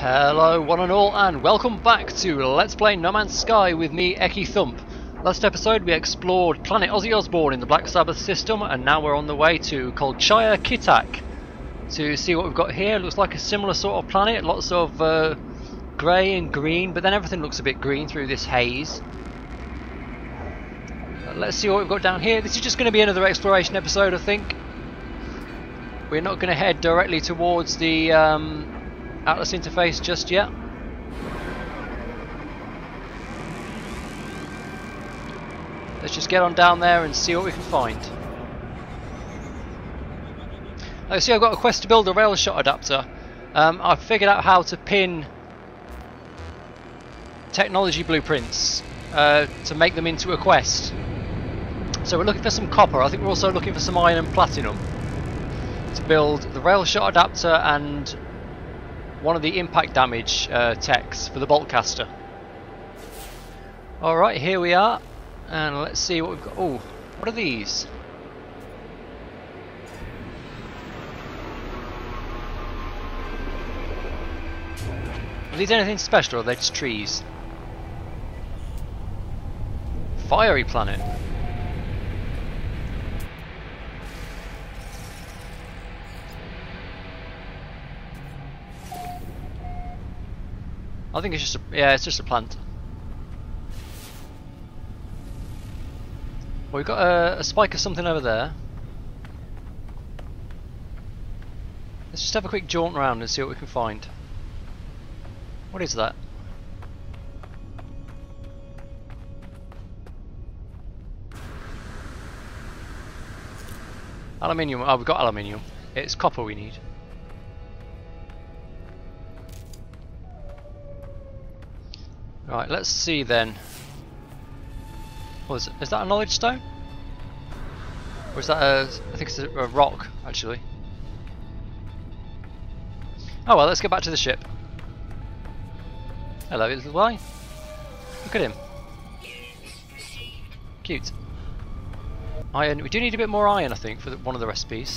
Hello one and all, and welcome back to Let's Play No Man's Sky with me, EkkiThump. Last episode we explored planet Ozzy Osbourne in the Black Sabbath system, and now we're on the way to Kolchaya Kitak to see what we've got here. It looks like a similar sort of planet, lots of grey and green, but then everything looks a bit green through this haze. Let's see what we've got down here. This is just going to be another exploration episode, I think. We're not going to head directly towards the Atlas interface just yet. Let's just get on down there and see what we can find. I see I've got a quest to build a rail shot adapter. I've figured out how to pin technology blueprints to make them into a quest. So we're looking for some copper. I think we're also looking for some iron and platinum to build the rail shot adapter and one of the impact damage techs for the bolt caster. Alright, here we are, and let's see what we've got. Oh, what are these? Are these anything special, or are they just trees? Fiery planet. I think it's just it's just a plant. Well, we've got a spike of something over there. Let's just have a quick jaunt around and see what we can find. What is that? Aluminium. Oh, we've got aluminium. It's copper we need. Right, let's see then. Is that a knowledge stone? Or is that I think it's a rock, actually. Oh well, let's get back to the ship. Hello, little guy. Look at him. Cute. Iron. We do need a bit more iron, I think, for one of the recipes.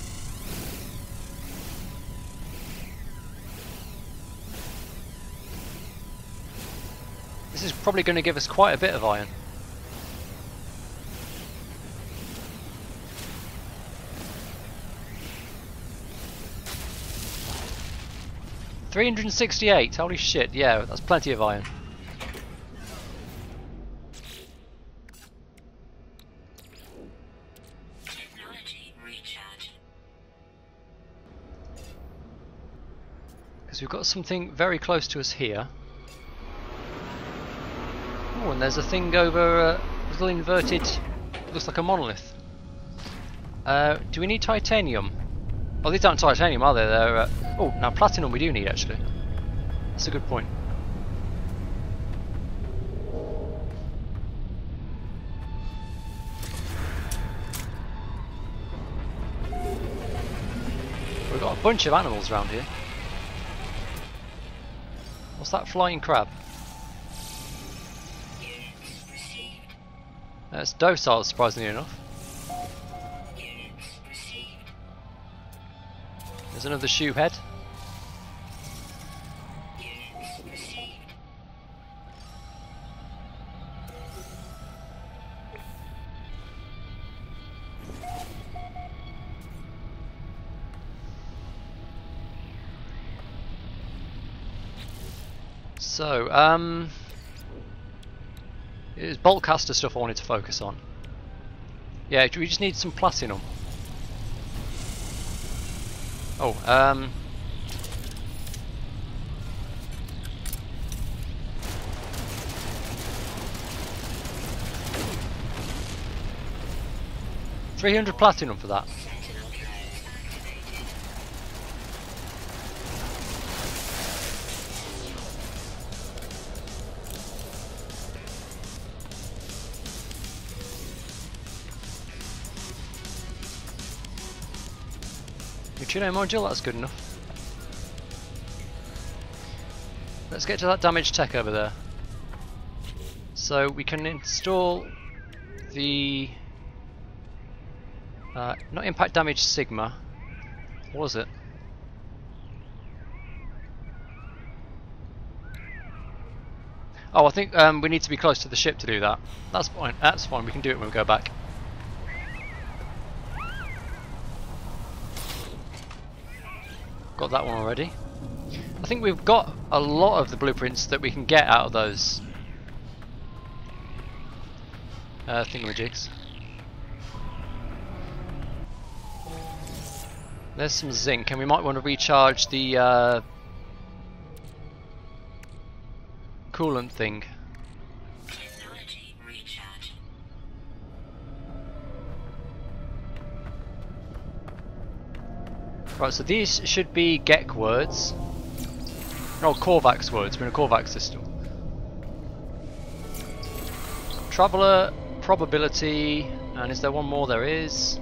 This is probably going to give us quite a bit of iron. $368, holy shit, yeah, that's plenty of iron. Because we've got something very close to us here. Oh, and there's a thing over a little inverted, looks like a monolith. Do we need titanium? Oh, these aren't titanium, are they? They're oh, now platinum we do need, actually. That's a good point. We've got a bunch of animals around here. What's that flying crab? It's docile, surprisingly enough. There's another shoe head. So, it was bolt caster stuff I wanted to focus on. Yeah, we just need some platinum. Oh, 300 platinum for that. Neutrino module, that's good enough. Let's get to that damage tech over there. So we can install the not impact damage sigma. What was it? Oh, I think we need to be close to the ship to do that. That's fine. That's fine. We can do it when we go back. Got that one already. I think we've got a lot of the blueprints that we can get out of those thingamajigs. There's some zinc, and we might want to recharge the coolant thing. Right, so these should be Gek words. No, Korvax words. We're in a Korvax system. Traveller, probability, and is there one more? There is.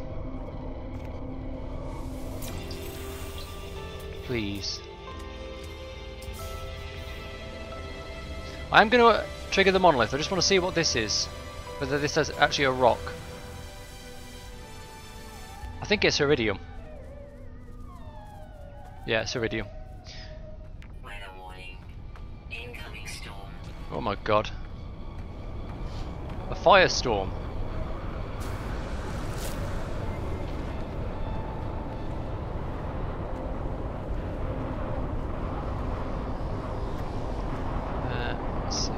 Please. I'm going to trigger the monolith. I just want to see what this is. Whether this is actually a rock. I think it's iridium. Yeah, it's iridium. Weather warning. Incoming storm. Oh my god. A firestorm. Let's see.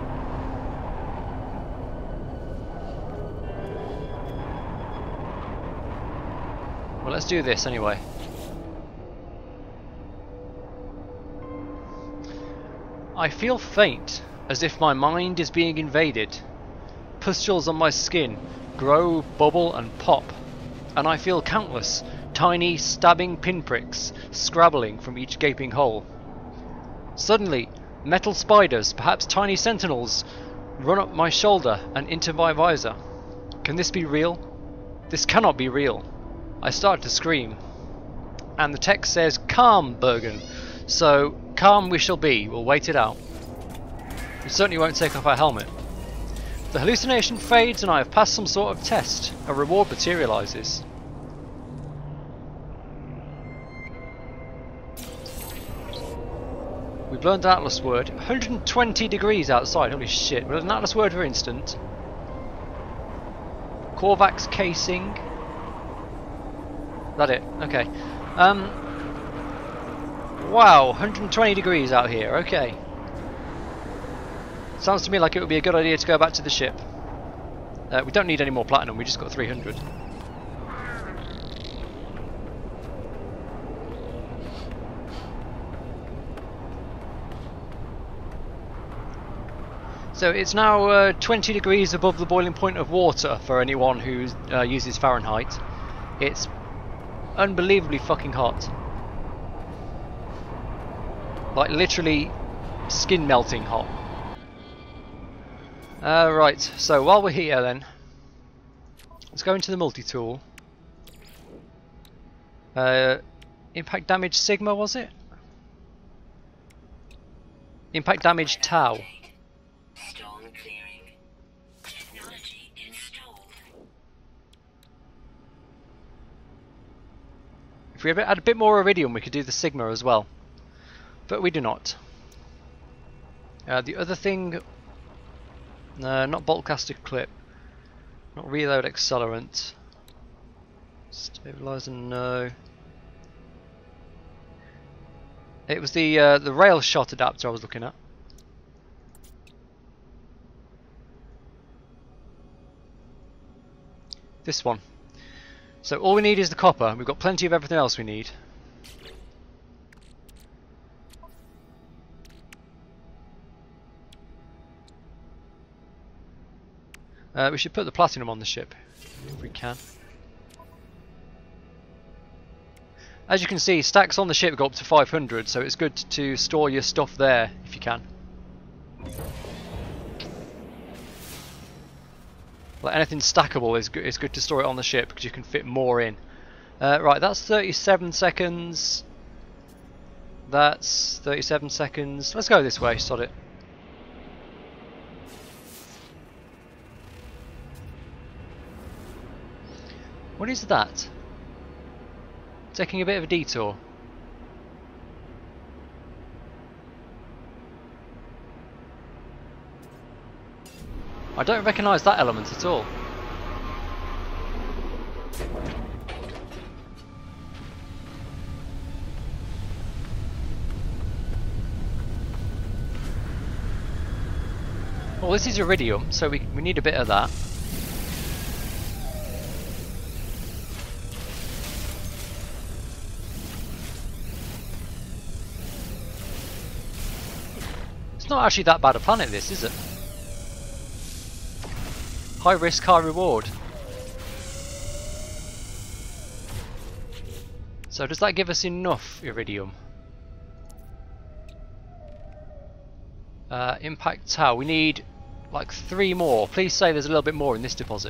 Well, let's do this anyway. I feel faint, as if my mind is being invaded. Pustules on my skin grow, bubble and pop, and I feel countless, tiny stabbing pinpricks scrabbling from each gaping hole. Suddenly, metal spiders, perhaps tiny sentinels, run up my shoulder and into my visor. Can this be real? This cannot be real. I start to scream. And the text says, "Calm, Bergen." So, calm we shall be, we'll wait it out. We certainly won't take off our helmet. The hallucination fades and I have passed some sort of test. A reward materialises. We've learned the Atlas word. 120 degrees outside, holy shit. We learned an Atlas word for instant. Korvax casing. Is that it? Okay. Wow, 120 degrees out here, okay. Sounds to me like it would be a good idea to go back to the ship. We don't need any more platinum, we just got 300. So it's now 20 degrees above the boiling point of water for anyone who uses Fahrenheit. It's unbelievably fucking hot. Like literally skin melting hot. Right, so while we're here then, let's go into the multi-tool. Impact damage Sigma, was it? Impact damage Tau. Storm clearing. Technology installed. If we had a bit more iridium we could do the Sigma as well. But we do not. The other thing, not bolt caster clip, not reload accelerant, stabilizer, no. It was the rail shot adapter I was looking at. This one. So all we need is the copper. We've got plenty of everything else we need. We should put the platinum on the ship, if we can. As you can see, stacks on the ship go up to 500, so it's good to store your stuff there, if you can. Like anything stackable is good, it's good to store it on the ship, because you can fit more in. Right, that's 37 seconds. That's 37 seconds. Let's go this way, sod it. What is that? Taking a bit of a detour. I don't recognise that element at all. Well, this is iridium, so we need a bit of that. It's not actually that bad a planet, this, is it? High risk, high reward. So does that give us enough iridium? Impact tower. We need like 3 more. Please say there's a little bit more in this deposit.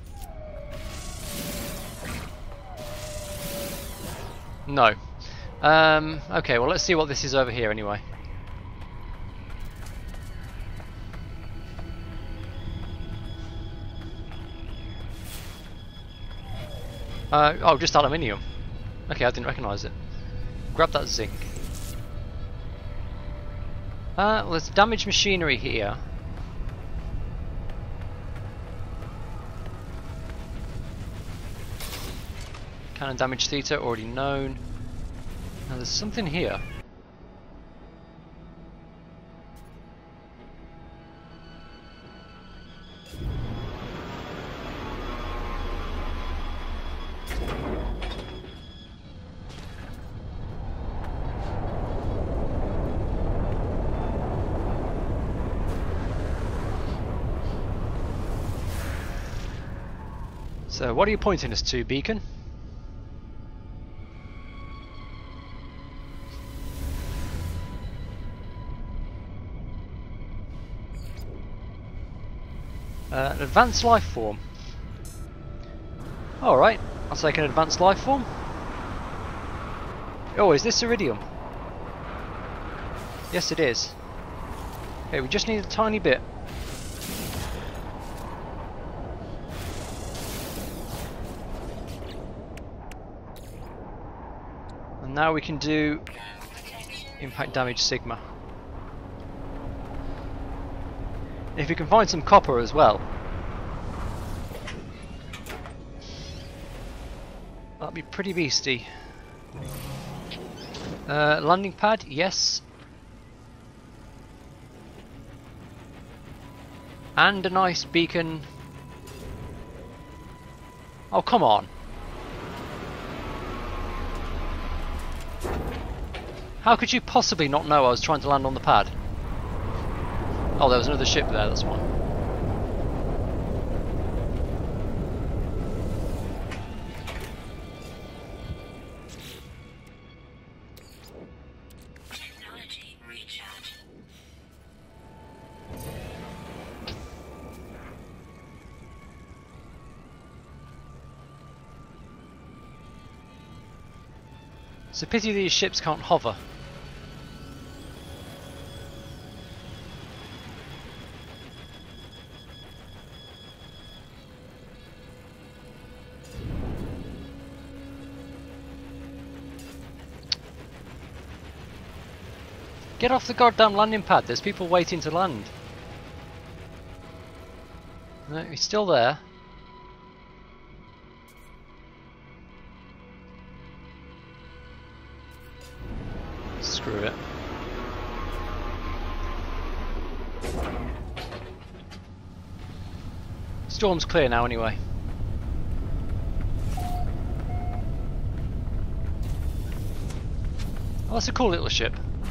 No. Okay, well let's see what this is over here anyway. Oh, just aluminium. Okay, I didn't recognise it. Grab that zinc. Well, there's damaged machinery here. Cannon damage theta, already known. Now there's something here. So what are you pointing us to, beacon? An advanced life form. Alright, I'll take an advanced life form. Oh, is this iridium? Yes it is. Okay, we just need a tiny bit. And now we can do impact damage sigma. If we can find some copper as well, that'd be pretty beasty. Landing pad, yes. And a nice beacon. Oh, come on. How could you possibly not know I was trying to land on the pad? Oh, there was another ship there, that's one. Technology recharge. It's a pity these ships can't hover. Get off the goddamn landing pad, there's people waiting to land. No, he's still there. Screw it. Storm's clear now anyway. Oh, that's a cool little ship.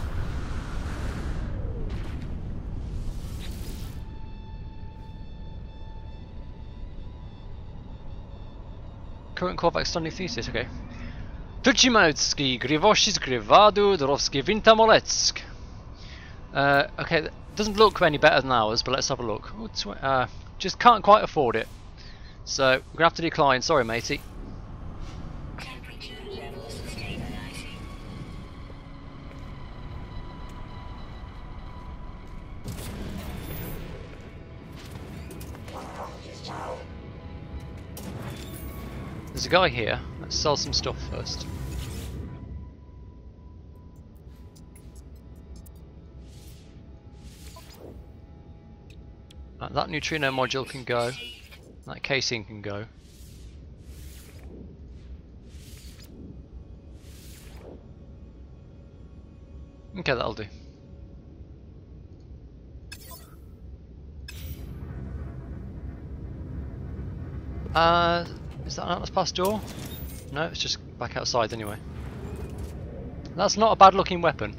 Current callback standing thesis, okay. Tuchimautsky, Grivoshi Grivadu, Dorovsky Vintamoletsk. Okay, that doesn't look any better than ours, but let's have a look. Ooh, just can't quite afford it. So, we're gonna have to decline, sorry matey. Temperature levels stabilizing. There's a guy here, let's sell some stuff first. That neutrino module can go. That casing can go. Okay, that'll do. Is that an Atlas Pass door? No, it's just back outside anyway. That's not a bad looking weapon.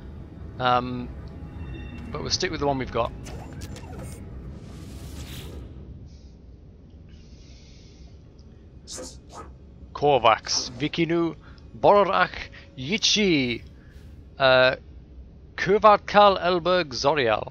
But we'll stick with the one we've got. Korvax, Vikinu, Borak, Yichi, Kuvartkal Elberg Zorial.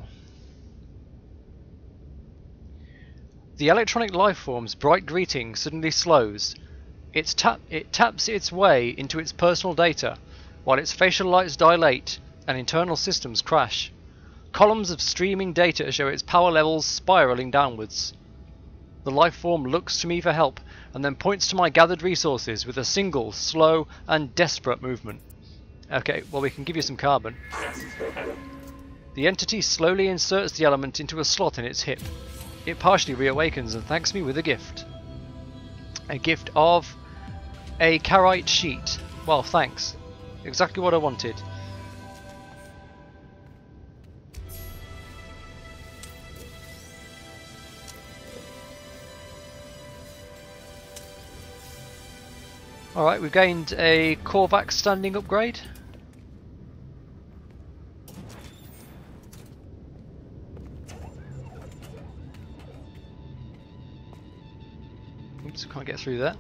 The electronic lifeform's bright greeting suddenly slows. It taps its way into its personal data, while its facial lights dilate and internal systems crash. Columns of streaming data show its power levels spiraling downwards. The lifeform looks to me for help, and then points to my gathered resources with a single, slow, and desperate movement. Okay, well we can give you some carbon. The entity slowly inserts the element into a slot in its hip. It partially reawakens and thanks me with a gift. A gift of a carite sheet. Well, thanks. Exactly what I wanted. Alright, we've gained a Korvax standing upgrade. Oops, can't get through that.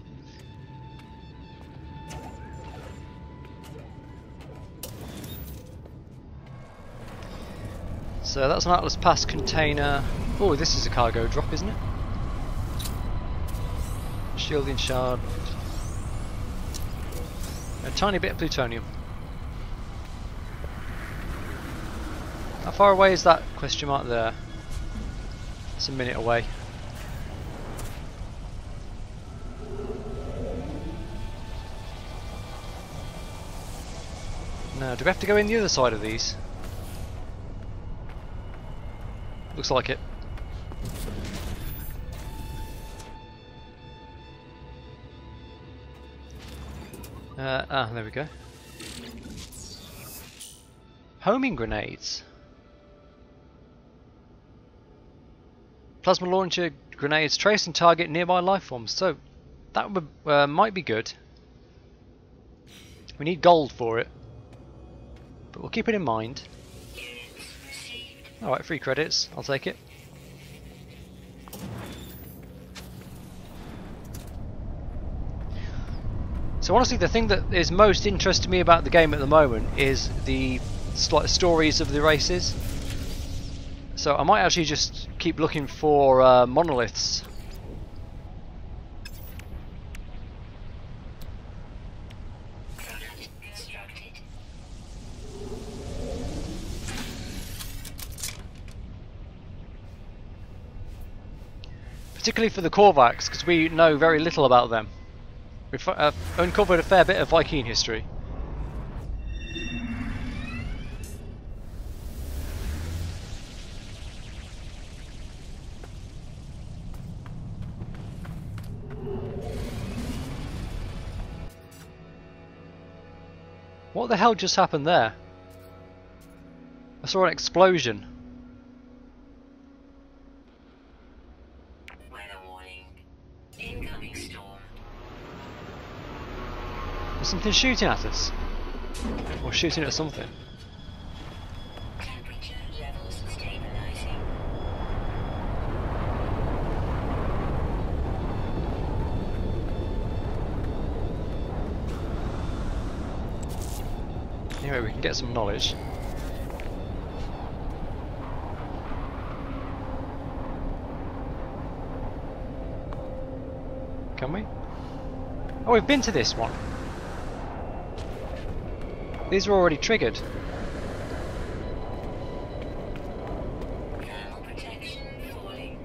So that's an Atlas Pass container. Oh, this is a cargo drop, isn't it? Shielding shard. A tiny bit of plutonium. How far away is that question mark there? It's a minute away. Now, do we have to go in the other side of these? Looks like it. There we go. Homing grenades. Plasma launcher grenades trace and target nearby lifeforms. So that would, might be good. We need gold for it, but we'll keep it in mind. Alright, 3 credits. I'll take it. So honestly, the thing that is most interesting to me about the game at the moment is the stories of the races. So I might actually just keep looking for monoliths. Particularly for the Korvax, because we know very little about them. We've uncovered a fair bit of Viking history. What the hell just happened there? I saw an explosion. Weather warning. Incoming storm. Is something shooting at us? Or shooting at something? Temperature levels stabilizing. Anyway, we can get some knowledge. Can we? Oh, we've been to this one. These are already triggered. Thermal protection falling.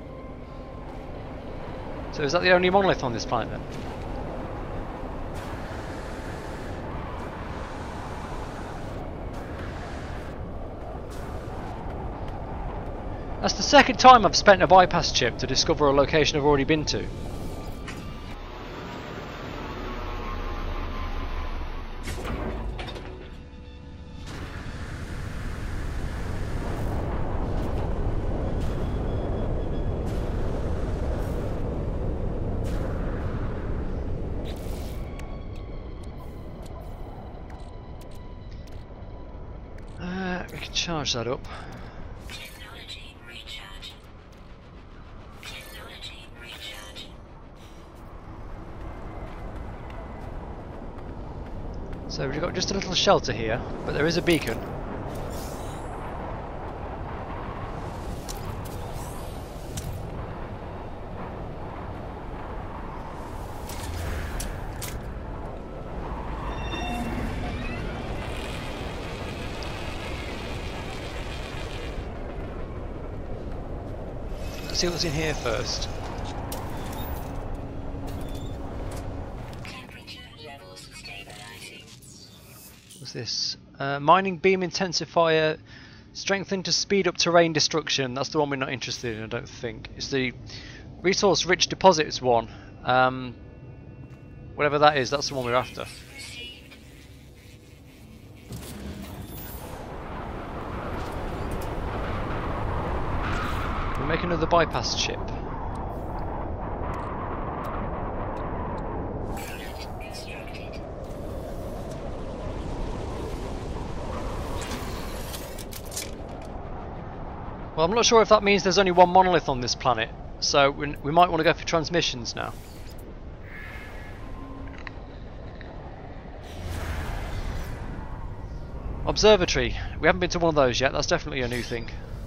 So is that the only monolith on this planet then? That's the second time I've spent a bypass chip to discover a location I've already been to. We can charge that up. Technology recharge. Technology recharge. So we've got just a little shelter here, but there is a beacon. Let's see what's in here first. Temperature levels stabilizing. What's this? Mining beam intensifier, strengthened to speed up terrain destruction. That's the one we're not interested in, I don't think. It's the resource rich deposits one. Whatever that is, that's the one we're after. Received. We'll make another bypass chip. Product constructed. Well, I'm not sure if that means there's only one monolith on this planet, so we might want to go for transmissions now. Observatory. We haven't been to one of those yet, that's definitely a new thing.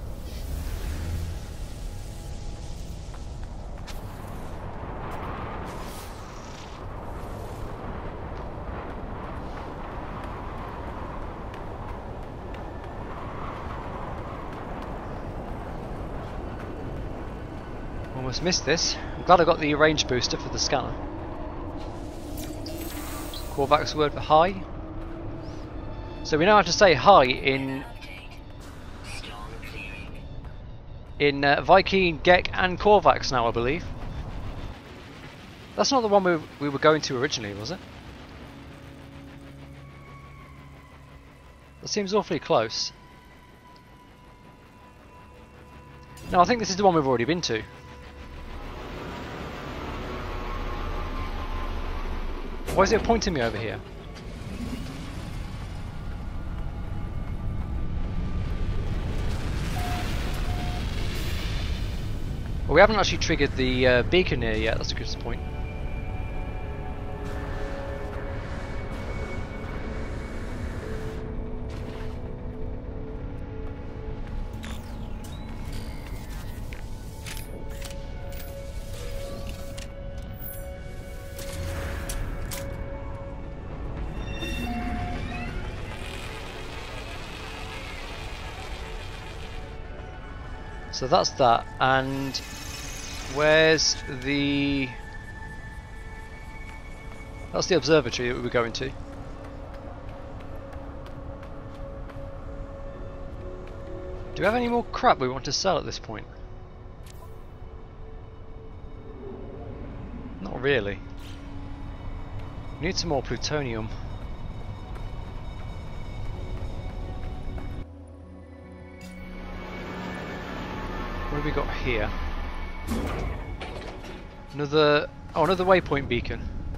Almost missed this. I'm glad I got the range booster for the scanner. Korvax word for hi. So we know how to say hi in Update. Storm clearing. Viking, Gek and Korvax now, I believe. That's not the one we were going to originally, was it? That seems awfully close. No, I think this is the one we've already been to. Why is it pointing me over here? Well, we haven't actually triggered the beacon here yet, that's a good point. So that's that, and where's the... That's the observatory that we were going to. Do we have any more crap we want to sell at this point? Not really. We need some more plutonium. What have we got here? Another waypoint beacon.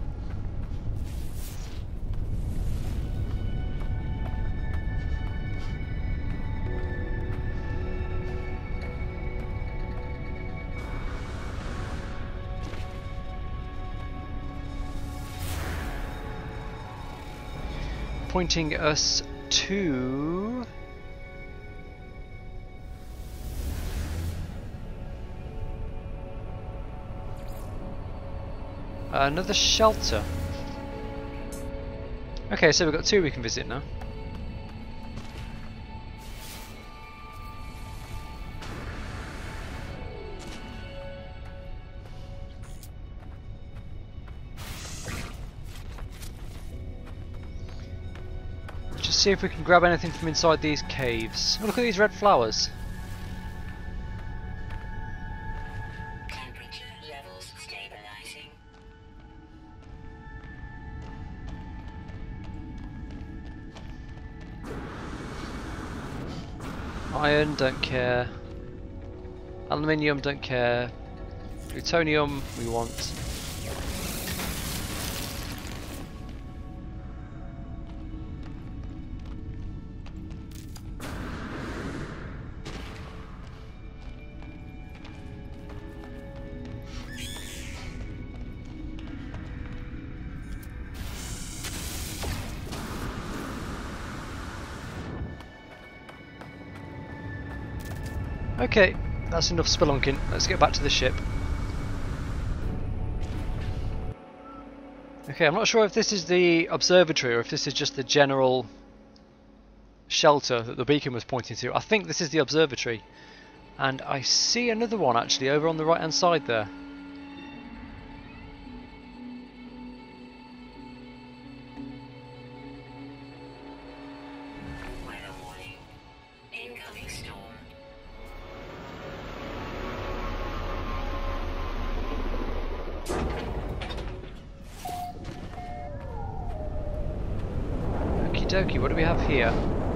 Pointing us to... another shelter. Okay, so we've got two we can visit now. Let's just see if we can grab anything from inside these caves. Oh, look at these red flowers. Iron, don't care. Aluminium, don't care. Plutonium, we want. Okay, that's enough spelunking. Let's get back to the ship. Okay, I'm not sure if this is the observatory or if this is just the general shelter that the beacon was pointing to. I think this is the observatory. And I see another one actually over on the right hand side there. Weather warning. Incoming storm. Okie dokie, what do we have here?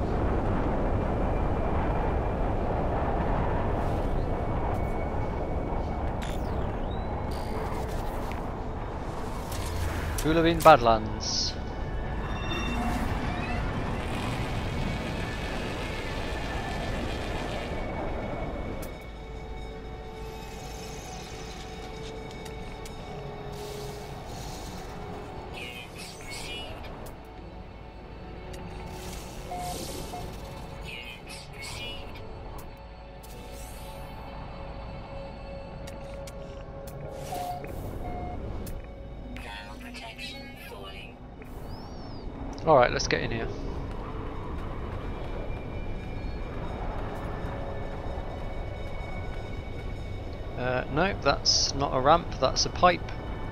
Bulovin Badlands. Units received. Units received. Thermal protection falling. Alright, let's get in here. No, that's not a ramp, that's a pipe.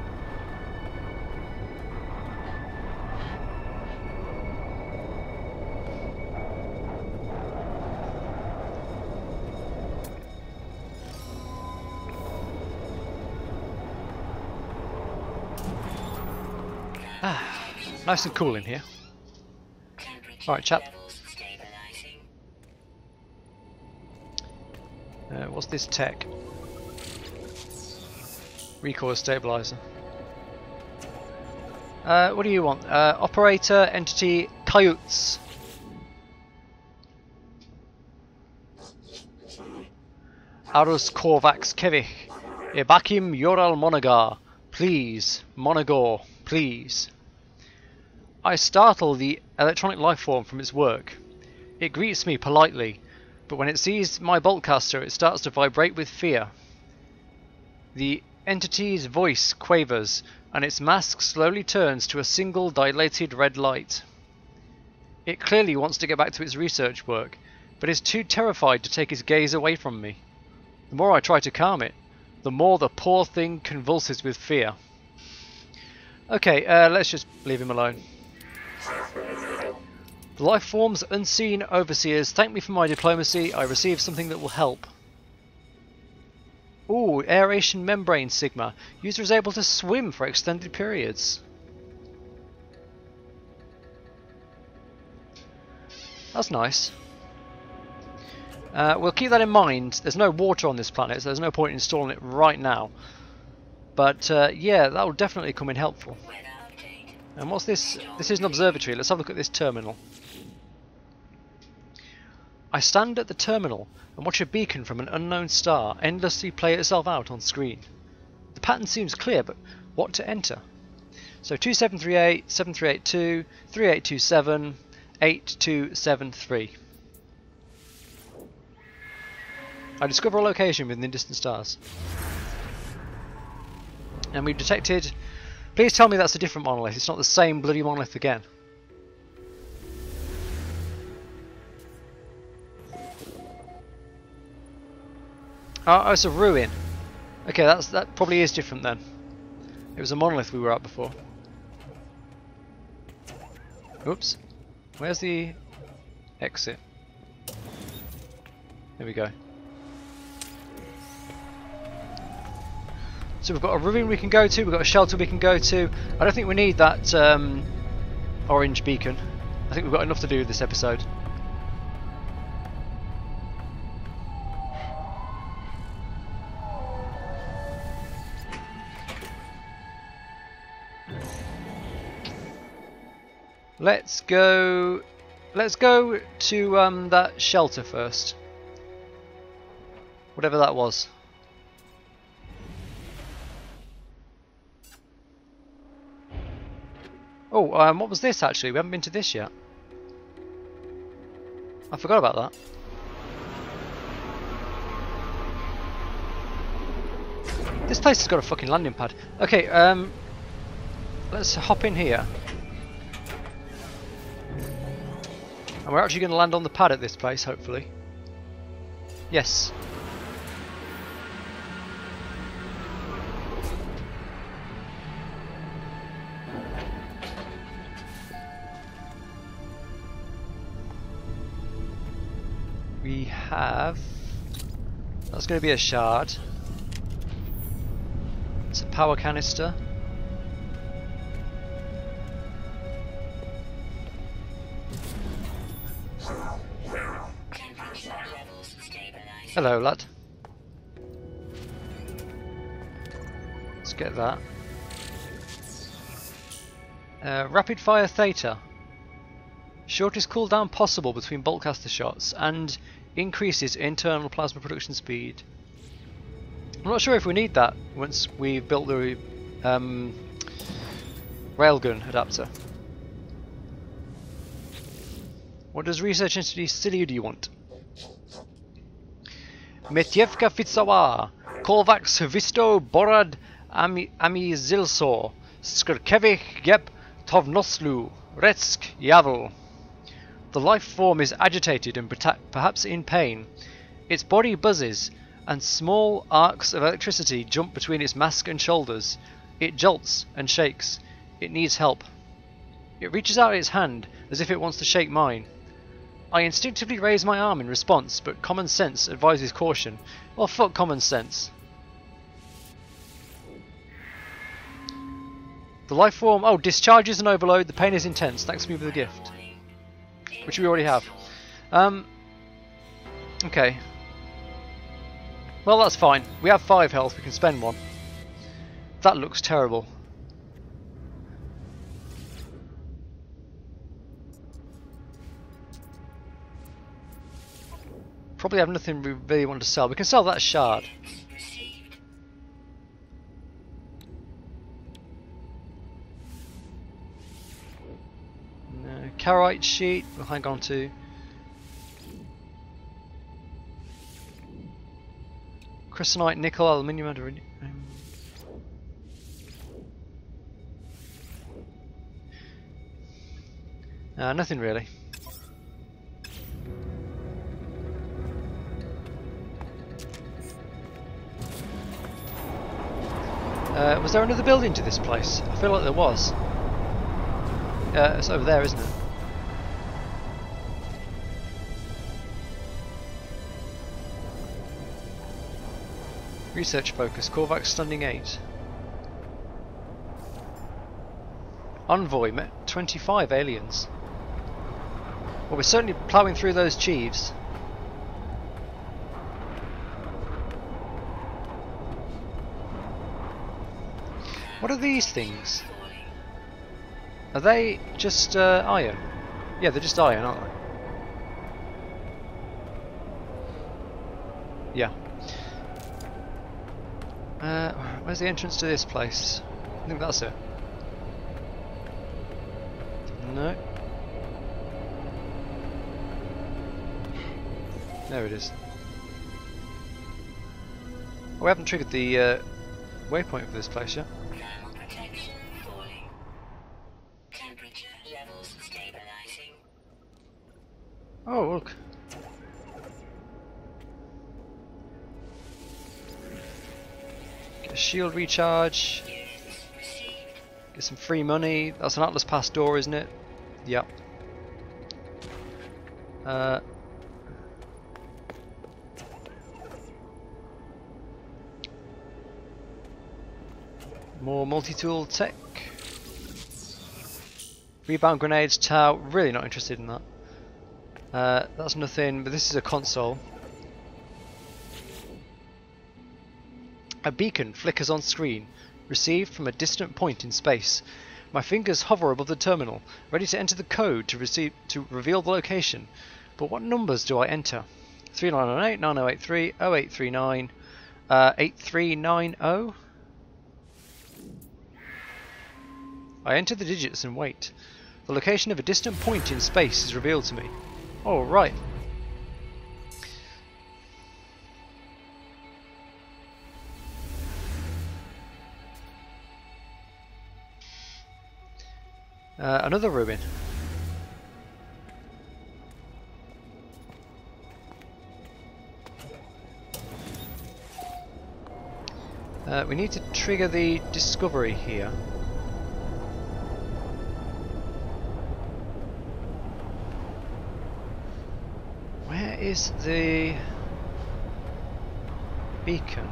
Ah, nice and cool in here. Temperature Alright, chap. levels stabilizing. What's this tech? Recoil stabilizer. What do you want? Operator, entity, coyotes. Arus Korvax Kevich. Ebakim Yoral Monagar. Please. Monagor. Please. I startle the electronic life form from its work. It greets me politely, but when it sees my boltcaster it starts to vibrate with fear. The entity's voice quavers, and its mask slowly turns to a single dilated red light. It clearly wants to get back to its research work, but is too terrified to take its gaze away from me. The more I try to calm it, the more the poor thing convulses with fear. Okay, let's just leave him alone. The life form's unseen overseers thank me for my diplomacy. I received something that will help. Ooh, aeration membrane Sigma. User is able to swim for extended periods. That's nice. We'll keep that in mind. There's no water on this planet, so there's no point in installing it right now. But yeah, that will definitely come in helpful. Weather update. And what's this? This is an observatory. Let's have a look at this terminal. I stand at the terminal and watch a beacon from an unknown star endlessly play itself out on screen. The pattern seems clear, but what to enter? So 2738, 7382, 3827, 8273. I discover a location within distant stars. And we've detected... Please tell me that's a different monolith. It's not the same bloody monolith again. Oh, it's a ruin. Okay, that probably is different then. It was a monolith we were at before. Oops. Where's the exit? There we go. So we've got a ruin we can go to, we've got a shelter we can go to. I don't think we need that orange beacon. I think we've got enough to do with this episode. Let's go. Let's go to that shelter first. Whatever that was. Oh, what was this actually? We haven't been to this yet. I forgot about that. This place has got a fucking landing pad. Okay, let's hop in here. And we're actually going to land on the pad at this place, hopefully. Yes. We have... That's going to be a shard. It's a power canister. Hello, lad. Let's get that. Rapid fire theta. Shortest cooldown possible between bolt caster shots and increases internal plasma production speed. I'm not sure if we need that once we've built the railgun adapter. What does research into Siludy want? Metievka Fitsawa, Kovacs Visto Borad Amizilso, Skrkevich Gep Tovnoslu, Retsk Yavel. The life form is agitated and perhaps in pain. Its body buzzes, and small arcs of electricity jump between its mask and shoulders. It jolts and shakes. It needs help. It reaches out its hand as if it wants to shake mine. I instinctively raise my arm in response, but common sense advises caution. Well, fuck common sense. The life form... Oh, discharges and overload. The pain is intense. Thanks me for the gift. Which we already have. Okay. Well, that's fine. We have 5 health. We can spend 1. That looks terrible. Probably have nothing we really want to sell. We can sell that shard. No, carite sheet. We'll hang on to. Crystalite, nickel, aluminium, nothing really. Was there another building to this place? I feel like there was. It's over there, isn't it? Research focus, Korvax stunning 8. Envoy met 25 aliens. Well, we're certainly ploughing through those chiefs. What are these things? Are they just iron? Yeah, they're just iron, aren't they? Yeah. Where's the entrance to this place? I think that's it. No. There it is. Oh, we haven't triggered the waypoint for this place yet. Thermal protection falling. Temperature levels stabilizing. Oh, look. Get a shield recharge. Get some free money. That's an Atlas Pass door, isn't it? Yep. More multi-tool tech. Rebound grenades, Tau. Really not interested in that. That's nothing, but this is a console. A beacon flickers on screen, received from a distant point in space. My fingers hover above the terminal, ready to enter the code to reveal the location. But what numbers do I enter? 3998, 9083, 0839, 8390? I enter the digits and wait. The location of a distant point in space is revealed to me. Oh, right. Another ruin. We need to trigger the discovery here. Where is the beacon?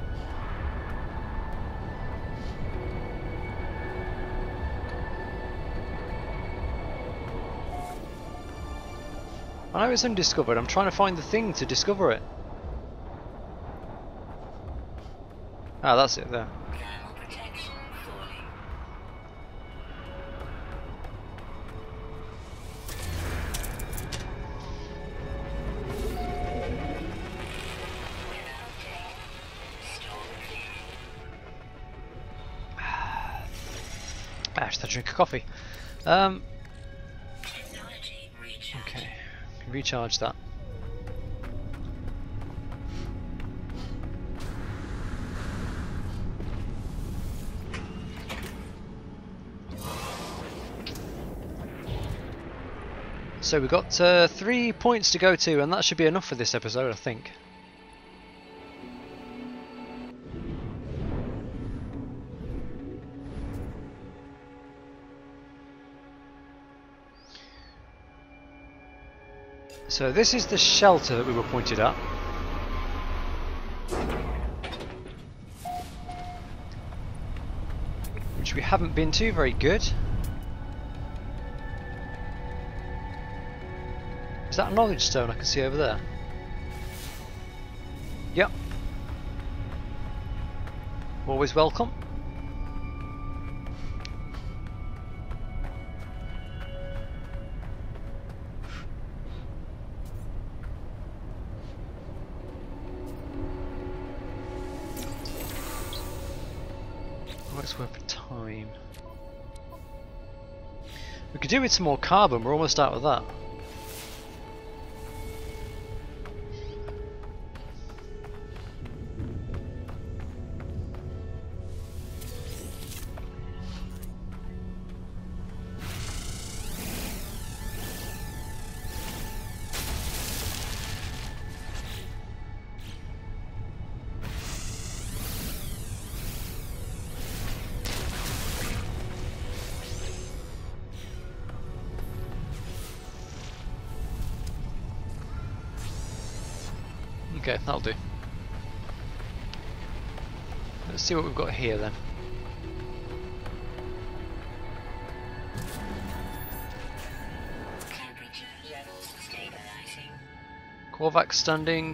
I know it's undiscovered. I'm trying to find the thing to discover it. Ah, that's it there. Thermal protection falling. Without data. Storm clearing. I should drink a coffee. Technology recharge. Okay, can recharge that. So we've got 3 points to go to, and that should be enough for this episode, I think. So this is the shelter that we were pointed at. Which we haven't been to, very good. Is that a knowledge stone I can see over there? Yep. Always welcome. What's worth of time? We could do with some more carbon, we're almost out of that. Okay, that'll do. Let's see what we've got here then. Temperature levels stabilizing. Korvac standing.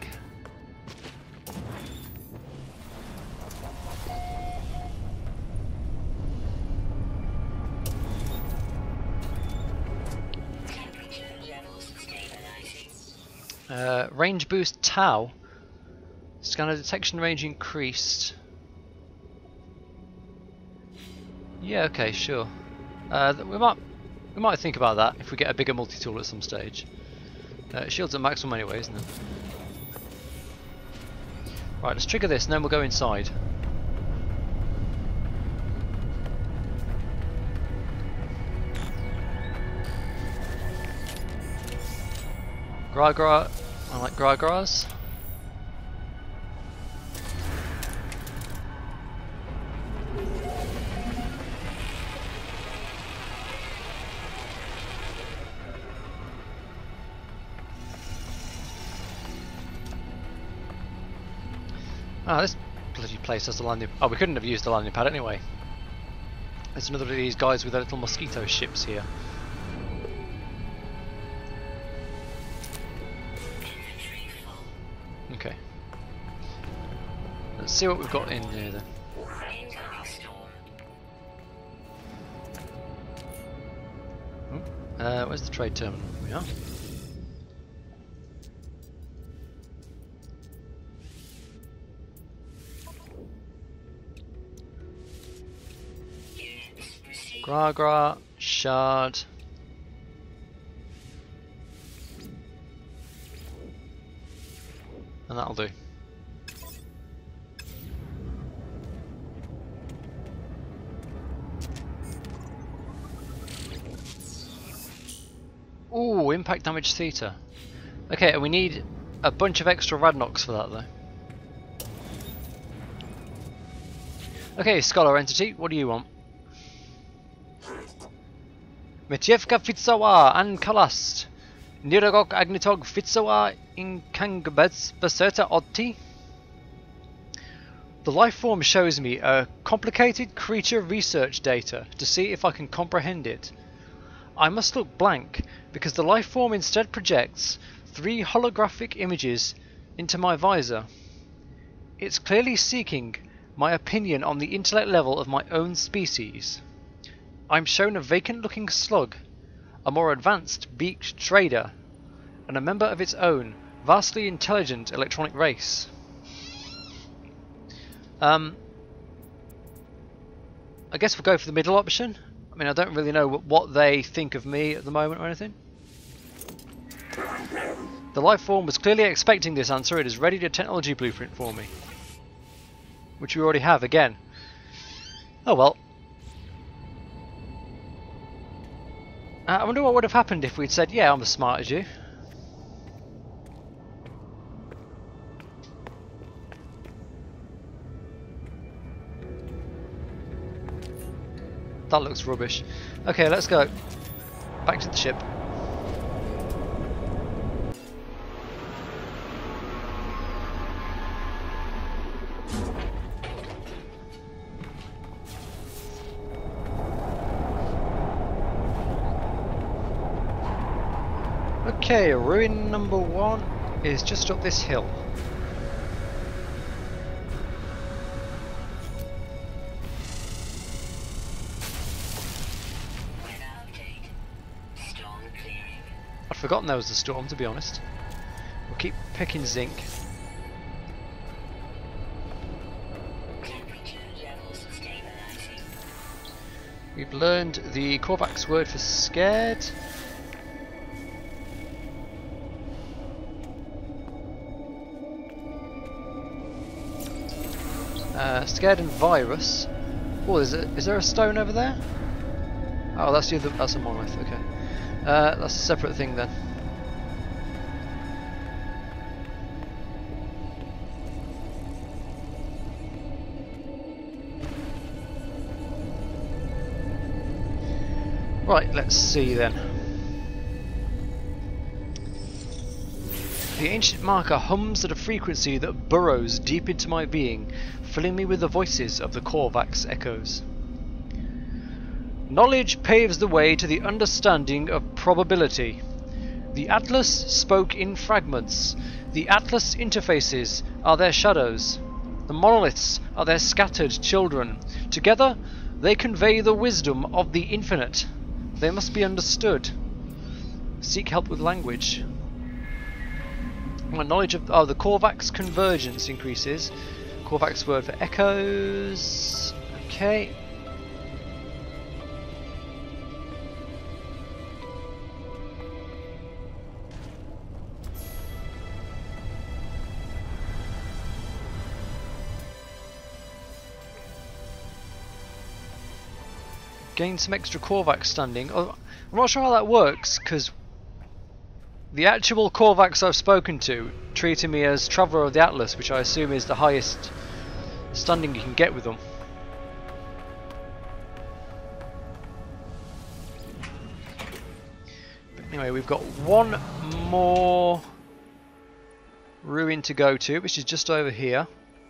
Temperature levels stabilizing. Range boost tau. Scanner detection range increased. Yeah, okay, sure. We might think about that if we get a bigger multi-tool at some stage. Shields at maximum anyway, isn't it? Right, let's trigger this and then we'll go inside. Gra, I like Gras. Ah, this bloody place has the landing. Oh, we couldn't have used the landing pad anyway. There's another of these guys with their little mosquito ships here. Inventory full. Okay. Let's see what we've got in here then. Incoming storm. Where's the trade terminal? Here we are. Gra, shard. And that'll do. Ooh, impact damage theta. Okay, and we need a bunch of extra radnox for that though. Okay, Scholar Entity, what do you want? Metievka Fitzawa and Kalast. Niragok Agnitog Fitzawa Inkangbets Beserta Otti. The life form shows me a complicated creature research data to see if I can comprehend it. I must look blank because the life form instead projects 3 holographic images into my visor. It's clearly seeking my opinion on the intellect level of my own species. I'm shown a vacant looking slug, a more advanced beaked trader, and a member of its own vastly intelligent electronic race. I guess we'll go for the middle option. I mean, I don't really know what they think of me at the moment or anything. The life form was clearly expecting this answer. It is ready to technology blueprint for me. Which we already have again. Oh well. I wonder what would have happened if we'd said, yeah, I'm as smart as you. That looks rubbish. Okay, let's go. Back to the ship. Okay, ruin number 1 is just up this hill. I'd forgotten there was a storm, to be honest. We'll keep picking zinc. We've learned the Korvax word for scared. Scared and virus. Oh, is there a stone over there? Oh, that's the other. That's a monolith. Okay, that's a separate thing then. Right, let's see then. The ancient marker hums at a frequency that burrows deep into my being, filling me with the voices of the Korvax echoes. Knowledge paves the way to the understanding of probability. The Atlas spoke in fragments. The Atlas interfaces are their shadows. The monoliths are their scattered children. Together, they convey the wisdom of the infinite. They must be understood. Seek help with language. My knowledge of the Korvax convergence increases. Korvax word for echoes. Okay. Gain some extra Korvax standing. Oh, I'm not sure how that works because the actual Korvax I've spoken to treated me as Traveller of the Atlas, which I assume is the highest standing you can get with them. But anyway, we've got one more ruin to go to, which is just over here.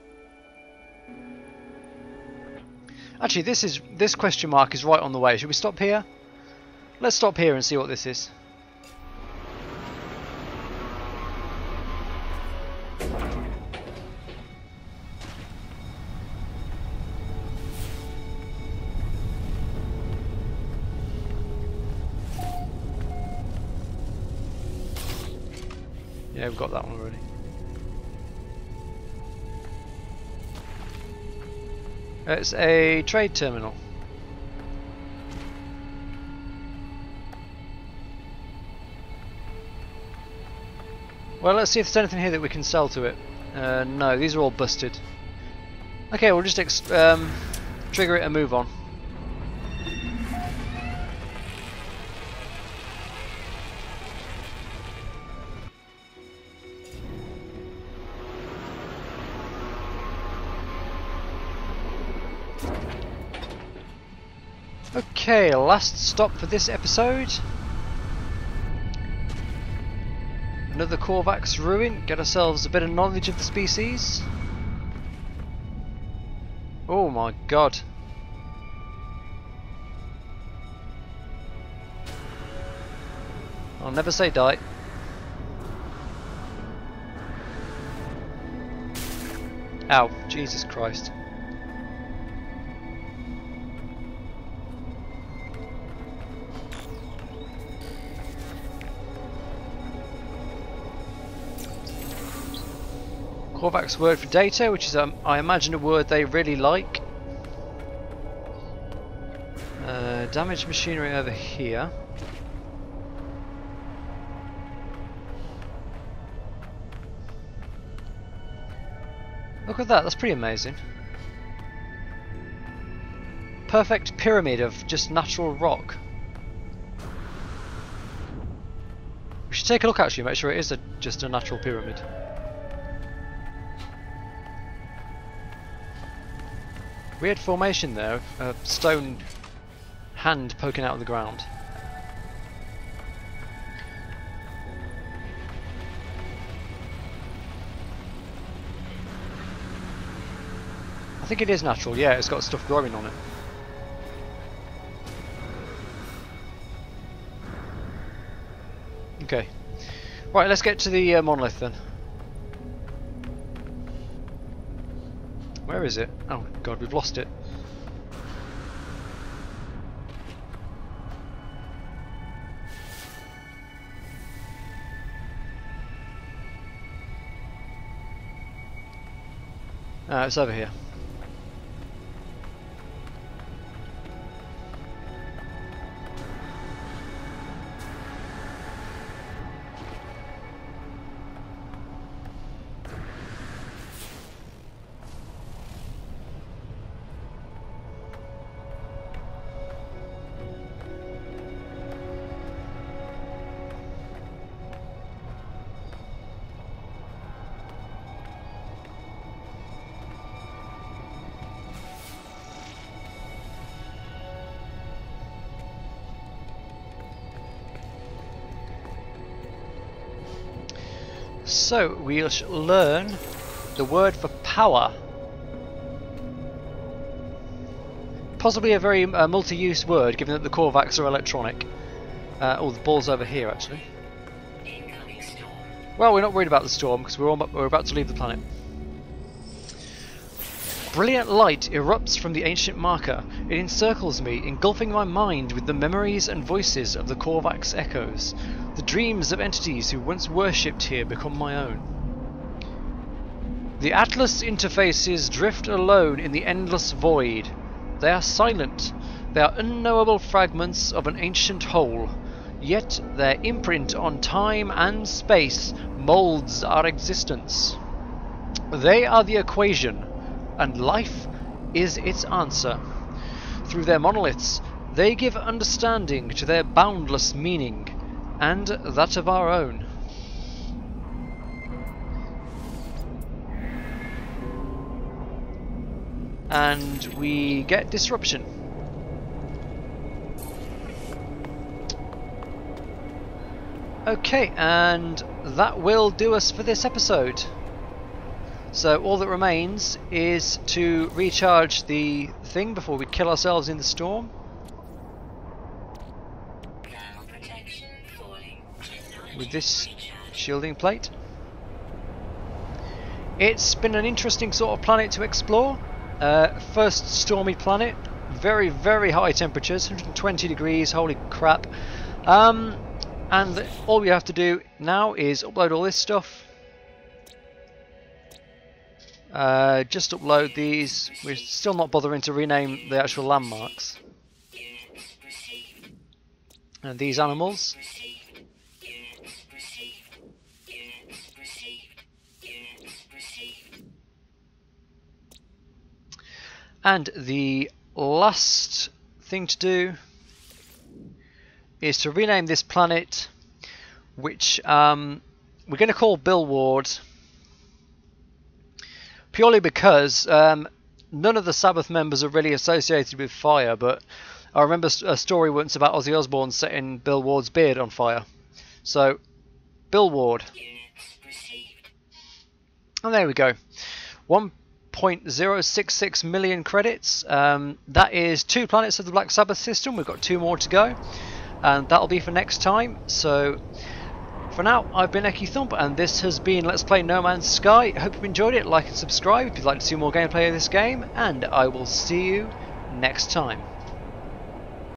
Actually, this question mark is right on the way. Should we stop here? Let's stop here and see what this is. Yeah, we've got that one already. It's a trade terminal. Well, let's see if there's anything here that we can sell to it. No, these are all busted. Okay, we'll just trigger it and move on. Okay, last stop for this episode. Another Korvax ruin. Get ourselves a bit of knowledge of the species. Oh my god. I'll never say die. Ow, Jesus Christ. Korvax word for data, which is, I imagine, a word they really like. Damaged machinery over here. Look at that, that's pretty amazing. Perfect pyramid of just natural rock. We should take a look actually, make sure it is just a natural pyramid. Weird formation there, a stone hand poking out of the ground. I think it is natural, yeah, it's got stuff growing on it. Okay. Right, let's get to the monolith then. Where is it? Oh god, we've lost it. It's over here. So we'll learn the word for power. Possibly a very multi-use word, given that the Korvax are electronic. Oh, the ball's over here actually. Well, we're not worried about the storm because we're about to leave the planet. Brilliant light erupts from the ancient marker. It encircles me, engulfing my mind with the memories and voices of the Korvax echoes. The dreams of entities who once worshipped here become my own. The Atlas interfaces drift alone in the endless void. They are silent. They are unknowable fragments of an ancient whole. Yet their imprint on time and space moulds our existence. They are the equation, and life is its answer. Through their monoliths, they give understanding to their boundless meaning, and that of our own. And we get disruption. Okay, and that will do us for this episode. So all that remains is to recharge the thing before we kill ourselves in the storm. With this shielding plate. It's been an interesting sort of planet to explore. First stormy planet, very high temperatures, 120 degrees, holy crap. And all we have to do now is upload all this stuff. Just upload these. We're still not bothering to rename the actual landmarks. And these animals. And the last thing to do is to rename this planet, which we're going to call Bill Ward, purely because none of the Sabbath members are really associated with fire, but I remember a story once about Ozzy Osbourne setting Bill Ward's beard on fire. So, Bill Ward. And there we go. 1.066 million credits. That is 2 planets of the Black Sabbath system. We've got 2 more to go. And that'll be for next time. So, for now, I've been EkkiThump, and this has been Let's Play No Man's Sky. I hope you've enjoyed it. Like and subscribe if you'd like to see more gameplay of this game. And I will see you next time.